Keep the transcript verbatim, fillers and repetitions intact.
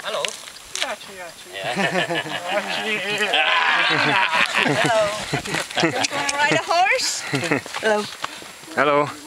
Hallo. Jaatje, Jaatje. Ja. Hello. You want to ride a horse? Hello. Hello.